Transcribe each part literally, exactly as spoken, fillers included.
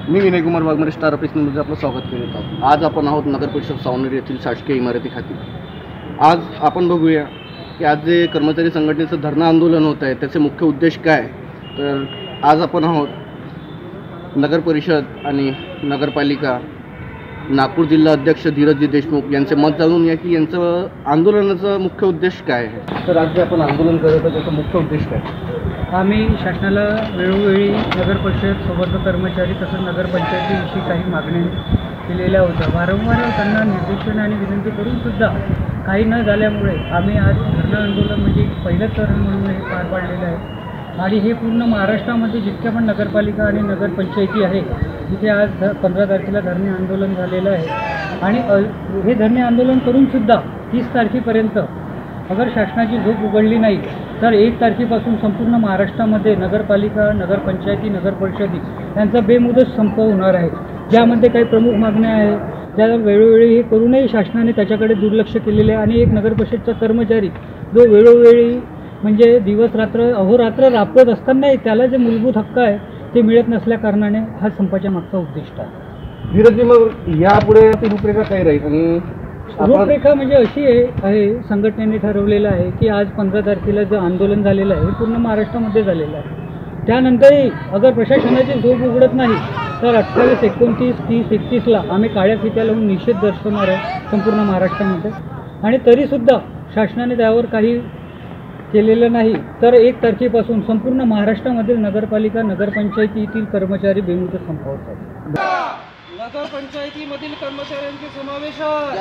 मी Vinay Kumar Waghmare star office न्यूजमध्ये आपलं स्वागत करीत आहोत। आज आपण आहोत नगर परिषद सावनेर येथील शासकीय इमारतीखाती। आज आपण बघूया की आज जे कर्मचारी संघटनेचं धरणं आंदोलन होत आहे त्याचे मुख्य उद्देश काय। तर आज आपण आहोत नगर परिषद आणि नगरपालिका नागपूर जिल्हा अध्यक्ष धीरजजी देशमुख यांचे मत जाणून या की यांचं आंदोलनाचा मुख्य उद्देश काय आहे। तर आज जे आपण आंदोलन करत आहोत त्याचा मुख्य उद्देश काय। आम्ही शासनाला वेळोवेळी नगर परिषद संवर्ग कर्मचारी तसंच नगरपंचायतीविषयी काही मागण्या केलेल्या होत्या। वारंवार त्यांना निर्देशन आणि विनंती करून सुद्धा काही न झाल्यामुळे आम्ही आज धरणं आंदोलन म्हणजे पहिलं चरण म्हणून हे पार पाडलेलं आहे। आणि हे पूर्ण महाराष्ट्रामध्ये जितक्या पण नगरपालिका आणि नगरपंचायती आहे तिथे आज ध पंधरा तारखेला धरणे आंदोलन झालेलं आहे। आणि हे धरणे आंदोलन करूनसुद्धा तीस तारखेपर्यंत अगर शासनाची झोप उघडली नाही तर एक तारखेपासून संपूर्ण महाराष्ट्रामध्ये नगरपालिका नगरपंचायती नगरपरिषदी यांचा बेमुदत संप होणार आहे। ज्यामध्ये काही प्रमुख मागण्या आहेत ज्या वेळोवेळी हे करूनही शासनाने त्याच्याकडे दुर्लक्ष केलेले आहे। आणि एक नगरपरिषदचा कर्मचारी जो वेळोवेळी म्हणजे दिवस रात्र अहोरात्र राबत असतानाही त्याला जे मूलभूत हक्क आहे ते मिळत नसल्याकारणाने हा संपाच्या मागचा उद्दिष्ट आहे। धीरजजी, मग यापुढे ती रूपरेखा काय राहील आणि रूपरेखा म्हणजे अशी आहे आहे संघटनेने ठरवलेलं आहे की आज पंधरा तारखेला जे आंदोलन झालेलं आहे हे पूर्ण महाराष्ट्रामध्ये झालेलं आहे। त्यानंतरही अगर प्रशासनाची झोप उघडत नाही तर अठ्ठावीस एकोणतीस तीस एकतीसला आम्ही काळ्या फित्या लावून निषेध दर्शवणार आहे संपूर्ण महाराष्ट्रामध्ये। आणि तरीसुद्धा शासनाने त्यावर काही केलेलं नाही तर एक तारखेपासून संपूर्ण महाराष्ट्रामधील नगरपालिका नगरपंचायतीतील कर्मचारी बेमुदत संपवत आहेत। नगरपंचायतीमधील कर्मचाऱ्यांचे समावेश,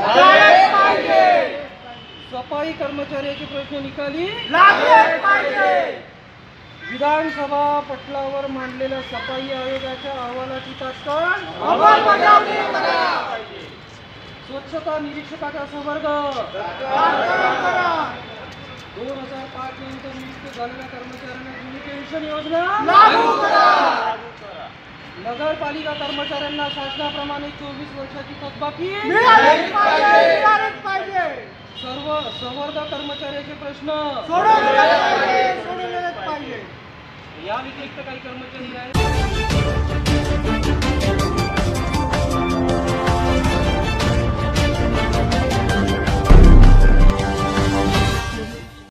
सफाई कर्मचाऱ्याचे प्रश्न निकाली, विधानसभा पटलावर मांडलेल्या सफाई आयोगाच्या अहवालाची तात्काळ अंमलबजावणी करा, स्वच्छता निरीक्षकाचा संवर्ग दोन हजार पाच नंतर नियुक्त झालेल्या कर्मचाऱ्यांना जुनी पेन्शन योजना लागू करा, नगरपालिका कर्मचाऱ्यांना शासनाप्रमाणे चोवीस वर्षाची थकबाकी मिळाली पाहिजे, सर्व संवर्ग कर्मचाऱ्याचे प्रश्न सोडवले पाहिजे। या व्यतिरिक्त काही कर्मचारी आहेत